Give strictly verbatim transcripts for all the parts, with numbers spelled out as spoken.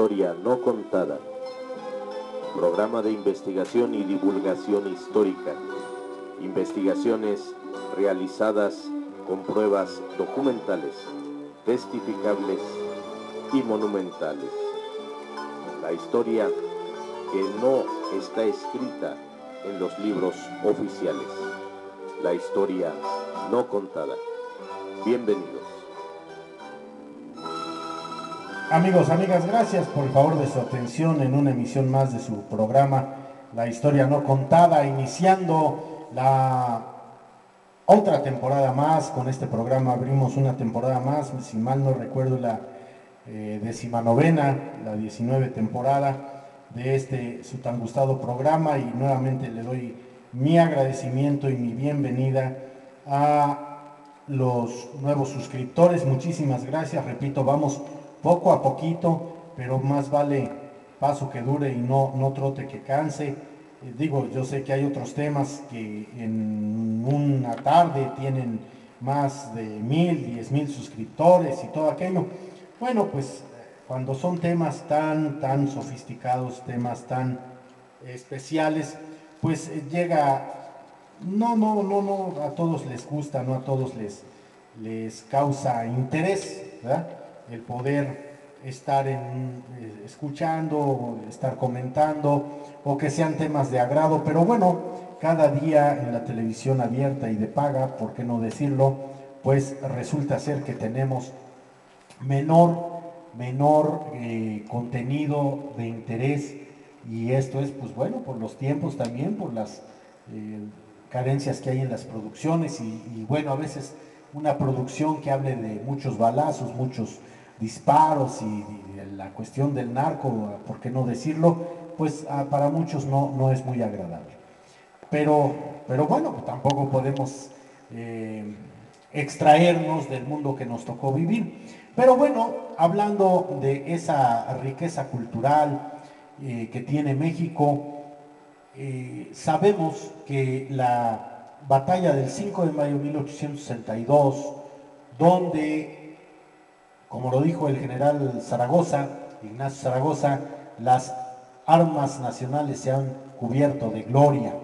historia no contada. Programa de investigación y divulgación histórica. Investigaciones realizadas con pruebas documentales, testificables y monumentales. La historia que no está escrita en los libros oficiales. La historia no contada. Bienvenidos. Amigos, amigas, gracias por el favor de su atención en una emisión más de su programa La Historia No Contada, iniciando la otra temporada más. Con este programa abrimos una temporada más, si mal no recuerdo la eh, decimanovena, la diecinueve temporada de este su tan gustado programa, y nuevamente le doy mi agradecimiento y mi bienvenida a los nuevos suscriptores. Muchísimas gracias, repito, vamos poco a poquito, pero más vale paso que dure y no, no trote que canse. Eh, digo, yo sé que hay otros temas que en una tarde tienen más de mil, diez mil suscriptores y todo aquello. Bueno, pues cuando son temas tan, tan sofisticados, temas tan especiales, pues eh, llega, no, no, no, no, a todos les gusta, no a todos les, les causa interés, ¿verdad? El poder estar en, eh, escuchando, estar comentando, o que sean temas de agrado, pero bueno, cada día en la televisión abierta y de paga, por qué no decirlo, pues resulta ser que tenemos menor, menor eh, contenido de interés, y esto es, pues bueno, por los tiempos también, por las eh, carencias que hay en las producciones, y, y bueno, a veces una producción que hable de muchos balazos, muchos disparos y, y la cuestión del narco, por qué no decirlo, pues ah, para muchos no, no es muy agradable. Pero, pero bueno, tampoco podemos eh, extraernos del mundo que nos tocó vivir. Pero bueno, hablando de esa riqueza cultural eh, que tiene México, eh, sabemos que la batalla del cinco de mayo de mil ochocientos sesenta y dos, donde, como lo dijo el general Zaragoza, Ignacio Zaragoza, las armas nacionales se han cubierto de gloria.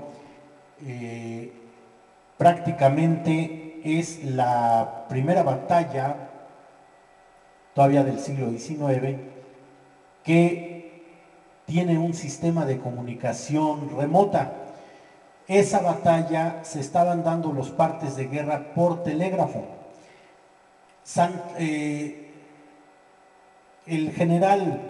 Eh, prácticamente es la primera batalla, todavía del siglo diecinueve, que tiene un sistema de comunicación remota. Esa batalla se estaban dando los partes de guerra por telégrafo. San, eh, el general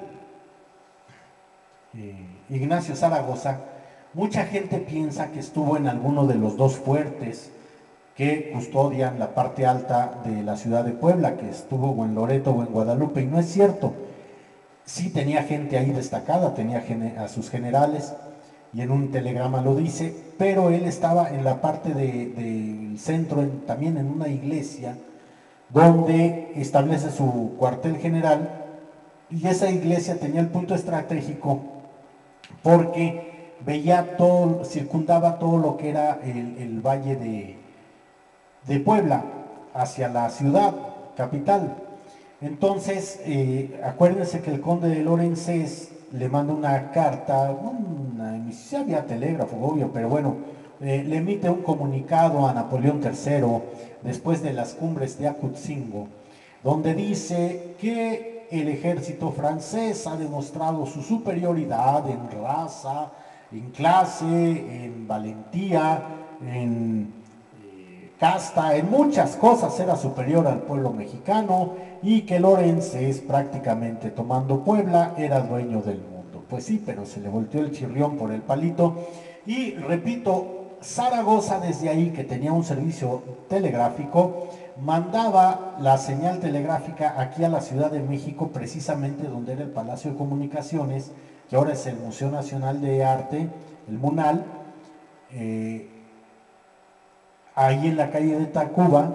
eh, Ignacio Zaragoza, mucha gente piensa que estuvo en alguno de los dos fuertes que custodian la parte alta de la ciudad de Puebla, que estuvo o en Loreto o en Guadalupe, y no es cierto. Sí tenía gente ahí destacada, tenía a sus generales, y en un telegrama lo dice, pero él estaba en la parte del de centro, en, también en una iglesia, donde establece su cuartel general, y esa iglesia tenía el punto estratégico porque veía todo, circundaba todo lo que era el, el valle de, de Puebla hacia la ciudad capital. Entonces, eh, acuérdense que el conde de Lorenzés le manda una carta, una emisión vía telégrafo, obvio, pero bueno, eh, le emite un comunicado a Napoleón tercero después de las cumbres de Acutzingo, donde dice que el ejército francés ha demostrado su superioridad en raza, en clase, en valentía, en eh, casta, en muchas cosas era superior al pueblo mexicano, y que Lorenzés, prácticamente tomando Puebla, era dueño del mundo. Pues sí, pero se le volteó el chirrión por el palito, y repito, Zaragoza desde ahí, que tenía un servicio telegráfico, mandaba la señal telegráfica aquí a la Ciudad de México, precisamente donde era el Palacio de Comunicaciones, que ahora es el Museo Nacional de Arte, el MUNAL, eh, ahí en la calle de Tacuba,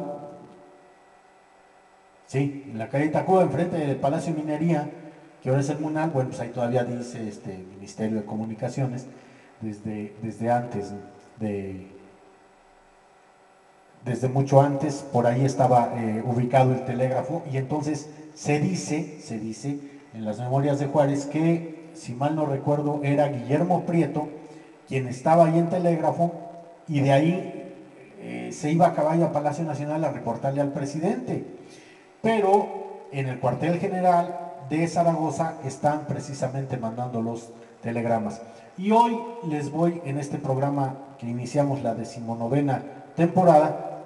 sí, en la calle de Tacuba, enfrente del Palacio de Minería, que ahora es el MUNAL. Bueno, pues ahí todavía dice este Ministerio de Comunicaciones, desde, desde antes de... desde mucho antes, por ahí estaba eh, ubicado el telégrafo, y entonces se dice, se dice en las memorias de Juárez que, si mal no recuerdo, era Guillermo Prieto, quien estaba ahí en Telégrafo, y de ahí eh, se iba a caballo a Palacio Nacional a reportarle al presidente. Pero en el cuartel general de Zaragoza están precisamente mandando los telegramas. Y hoy les voy, en este programa que iniciamos la decimonovena temporada,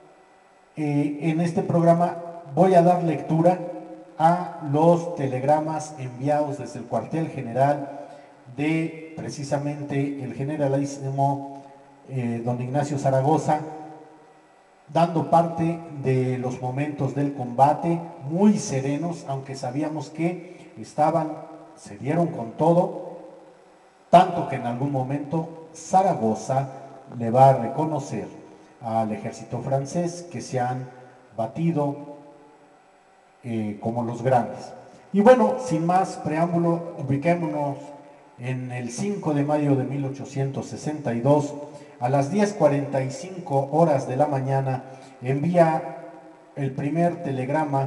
eh, en este programa voy a dar lectura a los telegramas enviados desde el cuartel general de precisamente el generalísimo eh, don Ignacio Zaragoza, dando parte de los momentos del combate muy serenos, aunque sabíamos que estaban, se dieron con todo, tanto que en algún momento Zaragoza le va a reconocer al ejército francés que se han batido eh, como los grandes. Y bueno, sin más preámbulo, ubiquémonos en el cinco de mayo de mil ochocientos sesenta y dos, a las diez cuarenta y cinco horas de la mañana, envía el primer telegrama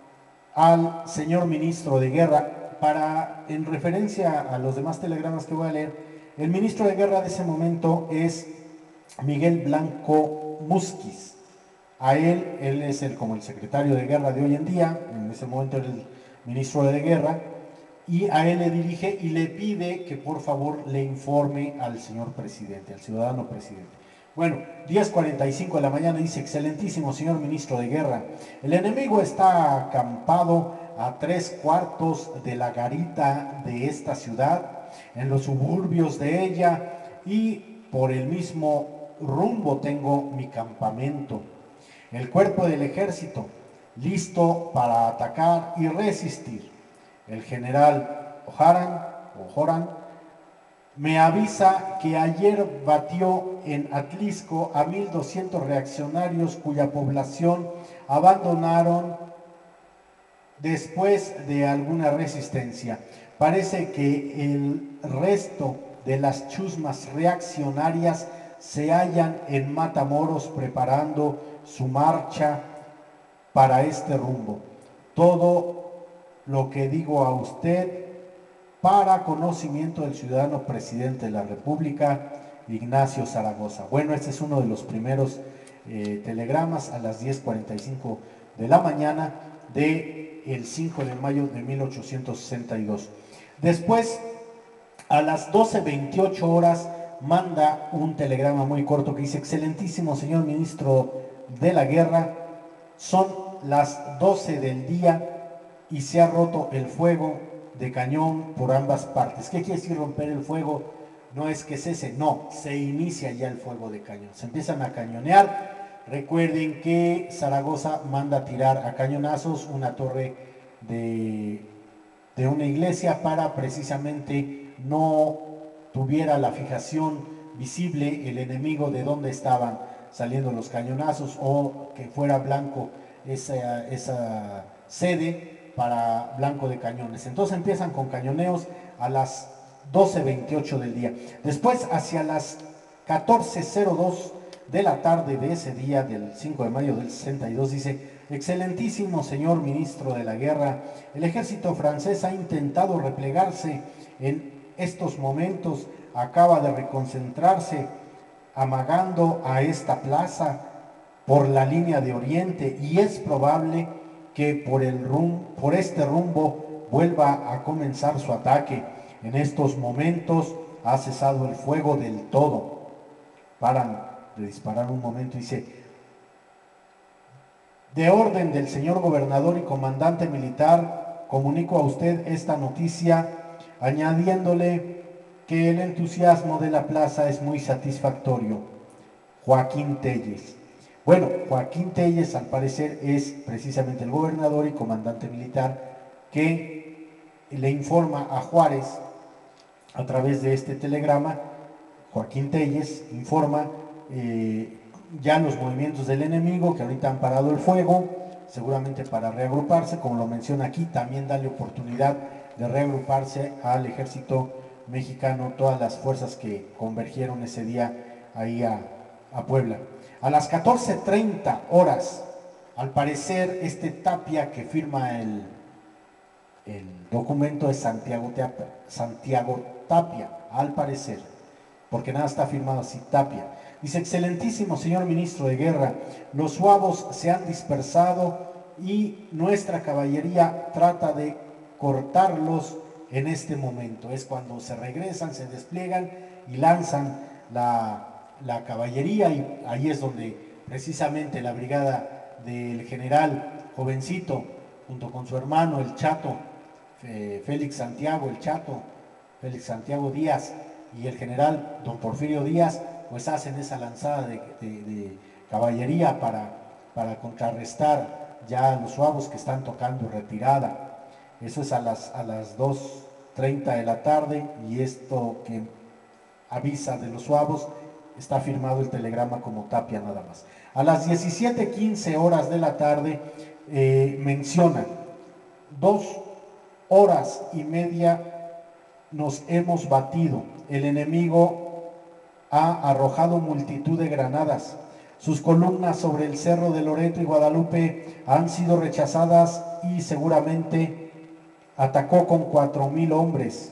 al señor ministro de Guerra. Para, en referencia a los demás telegramas que voy a leer, el ministro de Guerra de ese momento es Miguel Blanco Musquiz. A él, él es el, como el secretario de Guerra de hoy en día, en ese momento era el ministro de Guerra, y a él le dirige y le pide que por favor le informe al señor presidente, al ciudadano presidente. Bueno, diez cuarenta y cinco de la mañana dice: excelentísimo señor ministro de Guerra, el enemigo está acampado a tres cuartos de la garita de esta ciudad, en los suburbios de ella, y por el mismo rumbo tengo mi campamento. El cuerpo del ejército listo para atacar y resistir. El general Ojaran, Ojoran me avisa que ayer batió en Atlisco a mil doscientos reaccionarios cuya población abandonaron después de alguna resistencia. Parece que el resto de las chusmas reaccionarias se hallan en Matamoros preparando su marcha para este rumbo. Todo lo que digo a usted para conocimiento del ciudadano presidente de la República, Ignacio Zaragoza. Bueno, este es uno de los primeros eh, telegramas a las diez cuarenta y cinco de la mañana de el cinco de mayo de mil ochocientos sesenta y dos. Después, a las doce veintiocho horas, manda un telegrama muy corto que dice: excelentísimo señor ministro de la Guerra, son las doce del día y se ha roto el fuego de cañón por ambas partes. ¿Qué quiere decir romper el fuego? No es que cese, no, se inicia ya el fuego de cañón, se empiezan a cañonear. Recuerden que Zaragoza manda tirar a cañonazos una torre de, de una iglesia para precisamente no tuviera la fijación visible el enemigo de dónde estaban saliendo los cañonazos, o que fuera blanco esa, esa sede para blanco de cañones. Entonces empiezan con cañoneos a las doce veintiocho del día. Después, hacia las catorce cero dos de la tarde de ese día del cinco de mayo del sesenta y dos, dice: excelentísimo señor ministro de la Guerra, el ejército francés ha intentado replegarse en estos momentos, acaba de reconcentrarse amagando a esta plaza por la línea de oriente, y es probable que por, el rum, por este rumbo vuelva a comenzar su ataque. En estos momentos ha cesado el fuego del todo. Paran de disparar un momento y dice: de orden del señor gobernador y comandante militar, comunico a usted esta noticia, añadiéndole que el entusiasmo de la plaza es muy satisfactorio. Joaquín Telles. Bueno, Joaquín Telles al parecer es precisamente el gobernador y comandante militar que le informa a Juárez a través de este telegrama. Joaquín Telles informa eh, ya los movimientos del enemigo, que ahorita han parado el fuego, seguramente para reagruparse, como lo menciona aquí, también darle oportunidad de reagruparse al ejército mexicano, todas las fuerzas que convergieron ese día ahí a, a Puebla. A las catorce treinta horas, al parecer este Tapia que firma el, el documento es Santiago Tapia, Santiago Tapia, al parecer, porque nada está firmado así, Tapia. Dice: excelentísimo señor ministro de Guerra, los suavos se han dispersado y nuestra caballería trata de cortarlos en este momento. Es cuando se regresan, se despliegan y lanzan la, la caballería, y ahí es donde precisamente la brigada del general jovencito, junto con su hermano el Chato, eh, Félix Santiago, el Chato, Félix Santiago Díaz, y el general don Porfirio Díaz, pues hacen esa lanzada de, de, de caballería para, para contrarrestar ya a los suavos que están tocando retirada. Eso es a las, a las dos treinta de la tarde, y esto que avisa de los suavos está firmado el telegrama como Tapia nada más. A las diecisiete quince horas de la tarde eh, menciona: dos horas y media nos hemos batido, el enemigo ha arrojado multitud de granadas, sus columnas sobre el cerro de Loreto y Guadalupe han sido rechazadas y seguramente atacó con cuatro mil hombres.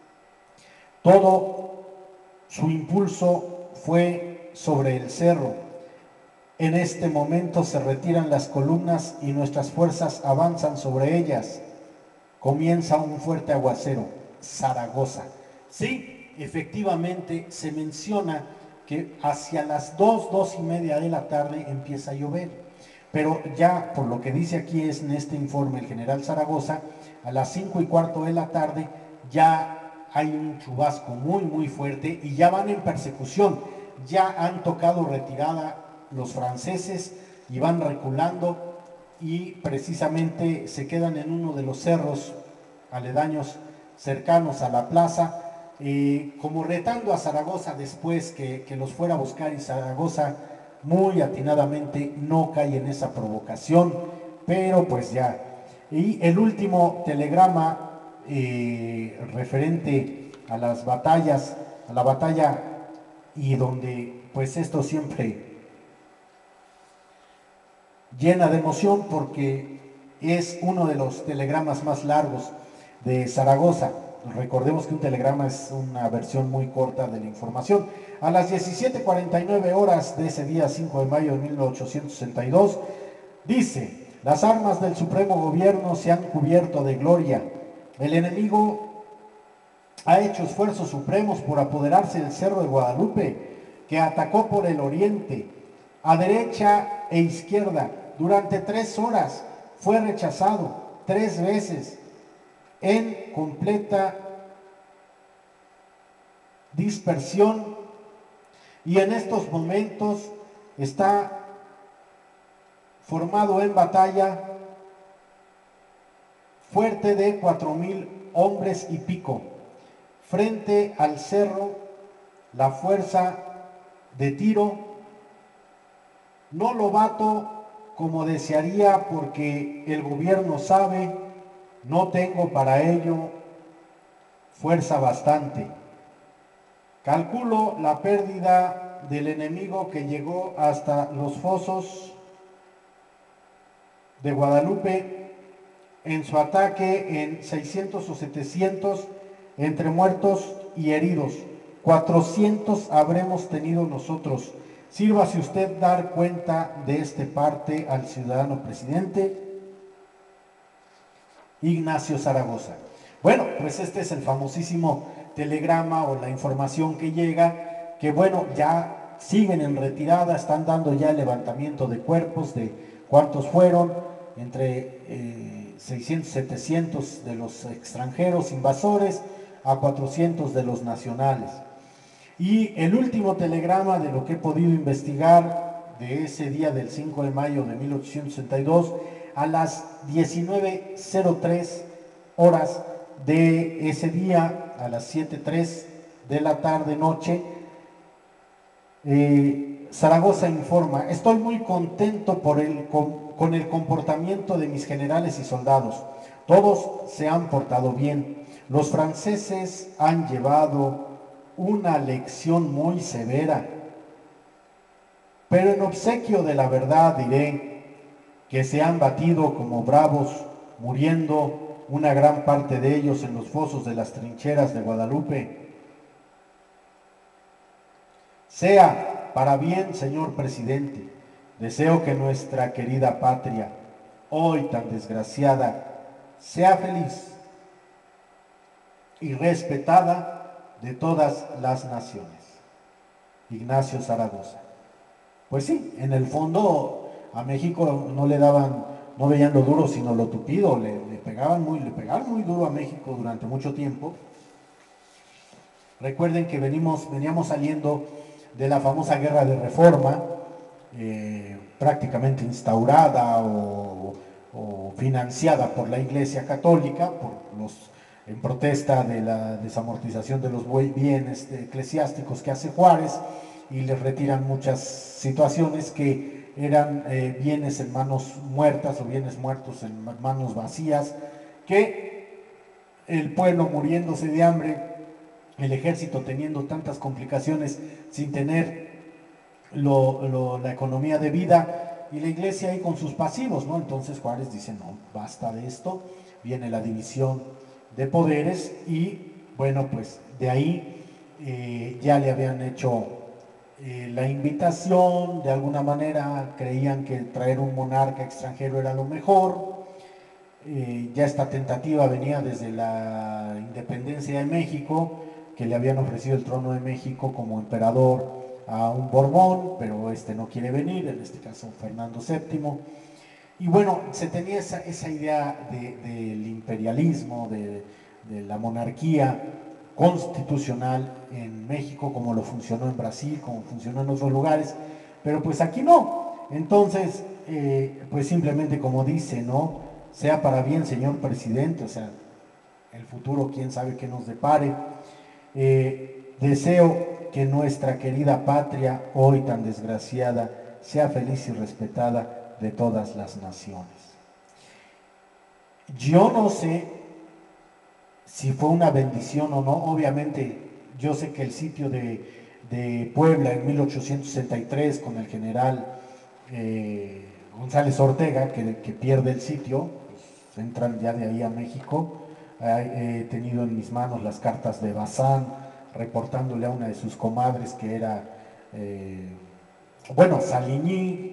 Todo su impulso fue sobre el cerro. En este momento se retiran las columnas y nuestras fuerzas avanzan sobre ellas. Comienza un fuerte aguacero. Zaragoza. Sí, efectivamente se menciona que hacia las dos, dos y media de la tarde empieza a llover, pero ya por lo que dice aquí es en este informe el general Zaragoza, a las cinco y cuarto de la tarde ya hay un chubasco muy muy fuerte y ya van en persecución, ya han tocado retirada los franceses y van reculando, y precisamente se quedan en uno de los cerros aledaños cercanos a la plaza, eh, como retando a Zaragoza después que, que los fuera a buscar, y Zaragoza muy atinadamente no cae en esa provocación, pero pues ya. Y el último telegrama eh, referente a las batallas, a la batalla, y donde pues esto siempre llena de emoción porque es uno de los telegramas más largos de Zaragoza. Recordemos que un telegrama es una versión muy corta de la información. A las diecisiete cuarenta y nueve horas de ese día cinco de mayo de mil ochocientos sesenta y dos, dice: las armas del Supremo Gobierno se han cubierto de gloria. El enemigo ha hecho esfuerzos supremos por apoderarse del Cerro de Guadalupe, que atacó por el oriente, a derecha e izquierda. Durante tres horas fue rechazado tres veces, en completa dispersión, y en estos momentos está formado en batalla fuerte de cuatro mil hombres y pico. Frente al cerro, la fuerza de Tiro no lo bato como desearía, porque el gobierno sabe no tengo para ello fuerza bastante. Calculo la pérdida del enemigo, que llegó hasta los fosos de Guadalupe en su ataque, en seiscientos o setecientos entre muertos y heridos. cuatrocientos habremos tenido nosotros. Sírvase usted dar cuenta de este parte al ciudadano presidente Ignacio Zaragoza. Bueno, pues este es el famosísimo telegrama o la información que llega, que bueno, ya siguen en retirada, están dando ya el levantamiento de cuerpos, de cuántos fueron, entre eh, seiscientos, setecientos de los extranjeros invasores a cuatrocientos de los nacionales. Y el último telegrama de lo que he podido investigar de ese día del cinco de mayo de mil ochocientos sesenta y dos, a las diecinueve cero tres horas de ese día, a las siete tres de la tarde noche, eh, Zaragoza informa: estoy muy contento por el, con, con el comportamiento de mis generales y soldados. Todos se han portado bien. Los franceses han llevado una lección muy severa, pero en obsequio de la verdad diré que se han batido como bravos, muriendo una gran parte de ellos en los fosos de las trincheras de Guadalupe. Sea para bien, señor presidente, deseo que nuestra querida patria, hoy tan desgraciada, sea feliz y respetada de todas las naciones. Ignacio Zaragoza. Pues sí, en el fondo a México no le daban, no veían lo duro sino lo tupido, le, le pegaban muy, le pegaron muy duro a México durante mucho tiempo. Recuerden que venimos, veníamos saliendo de la famosa guerra de reforma, eh, prácticamente instaurada o, o financiada por la Iglesia Católica, por los, en protesta de la desamortización de los bienes eclesiásticos que hace Juárez, y les retiran muchas situaciones que eran eh, bienes en manos muertas o bienes muertos en manos vacías, que el pueblo muriéndose de hambre, el ejército teniendo tantas complicaciones sin tener lo, lo, la economía de vida, y la iglesia ahí con sus pasivos, ¿no? Entonces Juárez dice, no, basta de esto, viene la división de poderes, y bueno, pues de ahí eh, ya le habían hecho eh, la invitación, de alguna manera creían que traer un monarca extranjero era lo mejor. Eh, ya esta tentativa venía desde la independencia de México, que le habían ofrecido el trono de México como emperador a un Borbón, pero este no quiere venir, en este caso Fernando séptimo. Y bueno, se tenía esa, esa idea de, del imperialismo, de, de la monarquía constitucional en México, como lo funcionó en Brasil, como funcionó en otros lugares, pero pues aquí no. Entonces, eh, pues simplemente como dice, ¿no? Sea para bien, señor presidente, o sea, el futuro quién sabe qué nos depare. Eh, deseo que nuestra querida patria, hoy tan desgraciada, sea feliz y respetada de todas las naciones. Yo no sé si fue una bendición o no, obviamente yo sé que el sitio de, de Puebla en mil ochocientos sesenta y tres con el general eh, González Ortega, que, que pierde el sitio, pues entran ya de ahí a México. He tenido en mis manos las cartas de Bazán, reportándole a una de sus comadres que era, eh, bueno, Saliñí.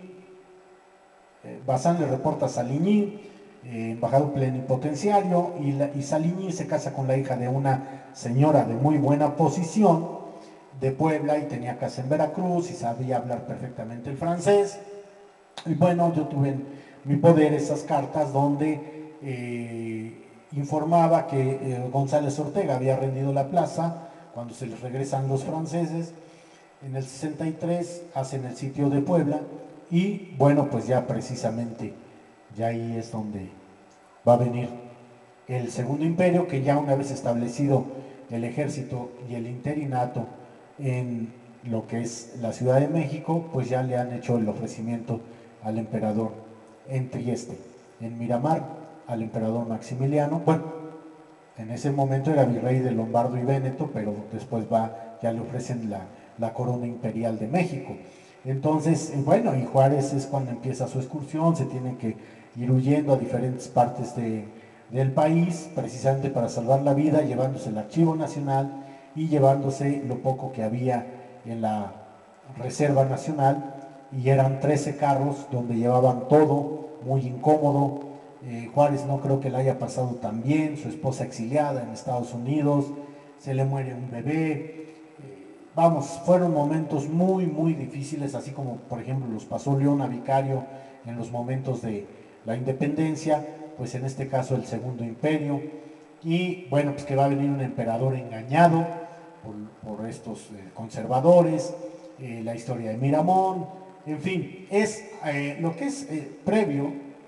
eh, Bazán le reporta a Saliñí, eh, embajador plenipotenciario, y, la, y Saliñí se casa con la hija de una señora de muy buena posición de Puebla, y tenía casa en Veracruz y sabía hablar perfectamente el francés. Y bueno, yo tuve en mi poder esas cartas donde eh, informaba que eh, González Ortega había rendido la plaza cuando se les regresan los franceses. En el sesenta y tres hacen el sitio de Puebla, y bueno, pues ya precisamente ya ahí es donde va a venir el Segundo Imperio, que ya una vez establecido el ejército y el interinato en lo que es la Ciudad de México, pues ya le han hecho el ofrecimiento al emperador en Trieste. En Miramar, al emperador Maximiliano, bueno, en ese momento era virrey de Lombardo y Véneto, pero después va, ya le ofrecen la, la corona imperial de México. Entonces, bueno, y Juárez es cuando empieza su excursión, se tiene que ir huyendo a diferentes partes de, del país, precisamente para salvar la vida, llevándose el Archivo Nacional y llevándose lo poco que había en la Reserva Nacional, y eran trece carros donde llevaban todo, muy incómodo. Eh, Juárez no creo que le haya pasado tan bien, su esposa exiliada en Estados Unidos, se le muere un bebé. Eh, vamos, fueron momentos muy, muy difíciles, así como por ejemplo los pasó León a Vicario en los momentos de la independencia, pues en este caso el Segundo Imperio. Y bueno, pues que va a venir un emperador engañado por, por estos eh, conservadores, eh, la historia de Miramón, en fin, es eh, lo que es eh, previo,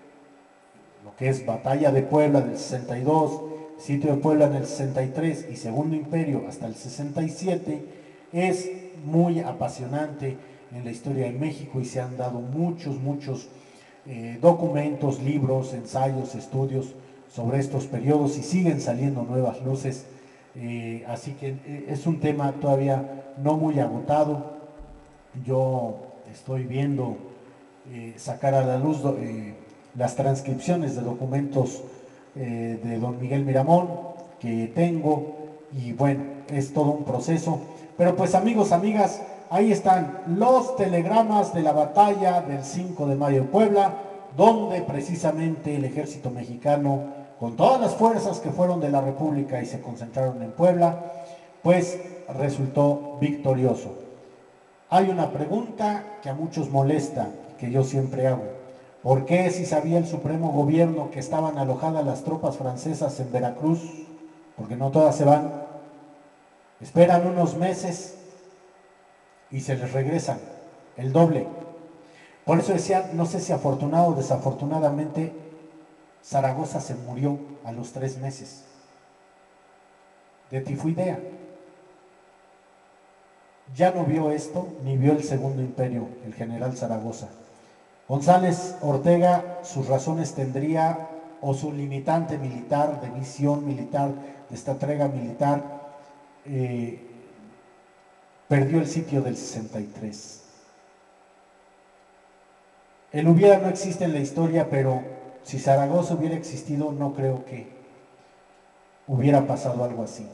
lo que es Batalla de Puebla del sesenta y dos, Sitio de Puebla en el sesenta y tres y Segundo Imperio hasta el sesenta y siete, es muy apasionante en la historia de México, y se han dado muchos, muchos eh, documentos, libros, ensayos, estudios sobre estos periodos, y siguen saliendo nuevas luces, eh, así que eh, es un tema todavía no muy agotado. Yo estoy viendo eh, sacar a la luz eh, las transcripciones de documentos eh, de don Miguel Miramón que tengo, y bueno, es todo un proceso. Pero pues amigos, amigas, ahí están los telegramas de la batalla del cinco de mayo de Puebla, donde precisamente el ejército mexicano, con todas las fuerzas que fueron de la República y se concentraron en Puebla, pues resultó victorioso. Hay una pregunta que a muchos molesta, que yo siempre hago. ¿Por qué, si sabía el Supremo Gobierno que estaban alojadas las tropas francesas en Veracruz, porque no todas se van, esperan unos meses y se les regresan el doble? Por eso decía, no sé si afortunado o desafortunadamente, Zaragoza se murió a los tres meses de tifoidea. Ya no vio esto, ni vio el Segundo Imperio, el general Zaragoza. González Ortega sus razones tendría, o su limitante militar, de visión militar, de estratega militar, eh, perdió el sitio del sesenta y tres. El hubiera no existe en la historia, pero si Zaragoza hubiera existido, no creo que hubiera pasado algo así.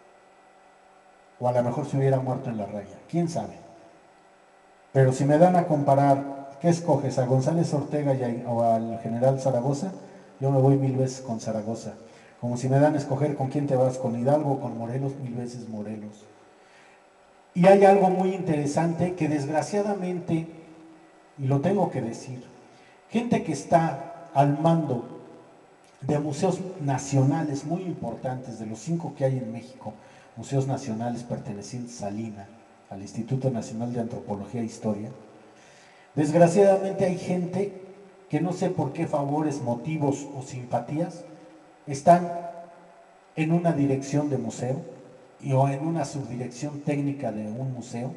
O a lo mejor se hubiera muerto en la raya, quién sabe. Pero si me dan a comparar, ¿qué escoges? ¿A González Ortega y a, o al general Zaragoza? Yo me voy mil veces con Zaragoza. Como si me dan a escoger con quién te vas, con Hidalgo o con Morelos, mil veces Morelos. Y hay algo muy interesante que desgraciadamente, y lo tengo que decir, gente que está al mando de museos nacionales muy importantes, de los cinco que hay en México, museos nacionales pertenecientes a Lina, al Instituto Nacional de Antropología e Historia, desgraciadamente hay gente que no sé por qué favores, motivos o simpatías están en una dirección de museo y, o en una subdirección técnica de un museo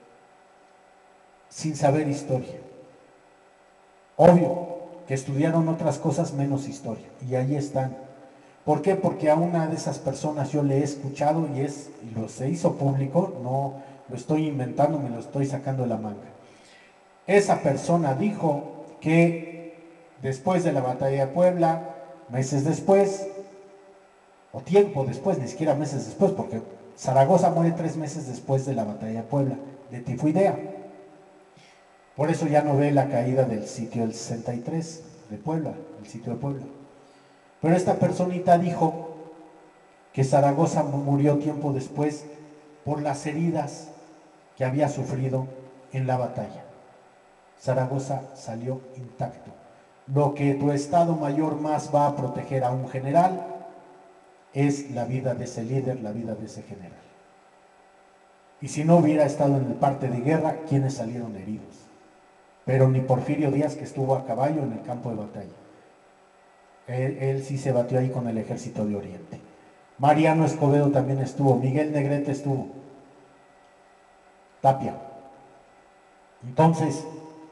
sin saber historia. Obvio que estudiaron otras cosas menos historia, y ahí están. ¿Por qué? Porque a una de esas personas yo le he escuchado y, es, y lo se hizo público, no lo estoy inventando, me lo estoy sacando de la manga. Esa persona dijo que después de la batalla de Puebla, meses después, o tiempo después, ni siquiera meses después, porque Zaragoza muere tres meses después de la batalla de Puebla, de tifoidea. Por eso ya no ve la caída del sitio del sesenta y tres de Puebla, el sitio de Puebla. Pero esta personita dijo que Zaragoza murió tiempo después por las heridas que había sufrido en la batalla. Zaragoza salió intacto. Lo que tu Estado Mayor más va a proteger a un general es la vida de ese líder, la vida de ese general. Y si no hubiera estado en el parte de guerra, ¿quiénes salieron heridos? Pero ni Porfirio Díaz, que estuvo a caballo en el campo de batalla. Él, él sí se batió ahí con el ejército de Oriente. Mariano Escobedo también estuvo, Miguel Negrete estuvo, Tapia. Entonces,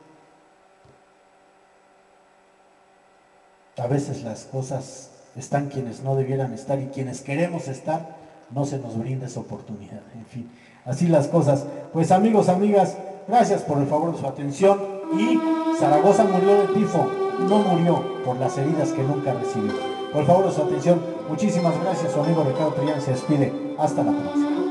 a veces las cosas están quienes no debieran estar, y quienes queremos estar, no se nos brinda esa oportunidad. En fin, así las cosas. Pues amigos, amigas, gracias por el favor de su atención. Y Zaragoza murió de tifo, no murió por las heridas que nunca recibió. Por el favor de su atención, muchísimas gracias. Su amigo Ricardo Trillán se despide. Hasta la próxima.